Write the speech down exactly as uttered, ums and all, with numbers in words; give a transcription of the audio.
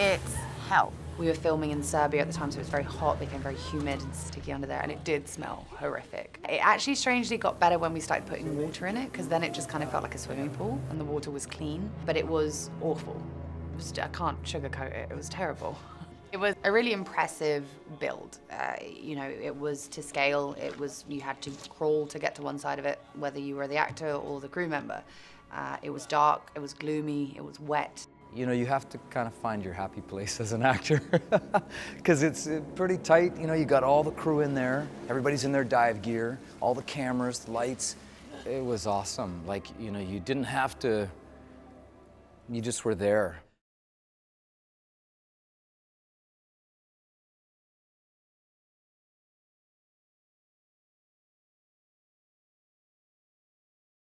It's hell. We were filming in Serbia at the time, so it was very hot, became very humid and sticky under there, and it did smell horrific. It actually strangely got better when we started putting water in it, because then it just kind of felt like a swimming pool, and the water was clean, but it was awful. It was, I can't sugarcoat it, it was terrible. It was a really impressive build. Uh, you know, it was to scale, it was, you had to crawl to get to one side of it, whether you were the actor or the crew member. Uh, it was dark, it was gloomy, it was wet. You know, you have to kind of find your happy place as an actor, because it's pretty tight. You know, you got all the crew in there, everybody's in their dive gear, all the cameras, the lights. It was awesome. Like, you know, you didn't have to, you just were there.